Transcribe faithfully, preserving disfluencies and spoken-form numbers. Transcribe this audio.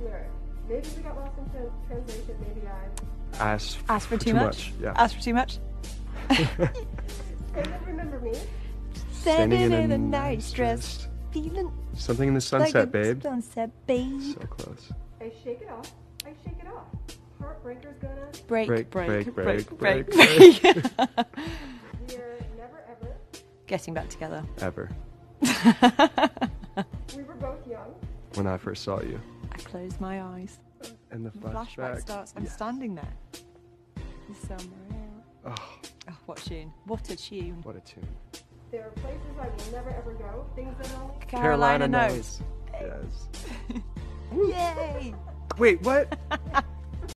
lyric. Maybe we got lost in trans translation. Maybe I Ask, Ask for, for too, too much? much. Yeah. Ask for too much? Anyone remember me? Standing in, in a nice dress, dress. Feeling something in the sunset, like babe. Sunset, babe. So close. I shake it off. I shake it off. Heartbreaker's gonna break, break, break, break, break, break. break. break. We're never ever getting back together. Ever. We were both young. When I first saw you. I closed my eyes. And the flashback, flashback starts. I'm yes. standing there. Somewhere else. Oh. Oh, what tune? What a tune. What a tune. There are places I will never ever go. Things that only Carolina, Carolina knows. knows. Yes. Yay! Wait, what?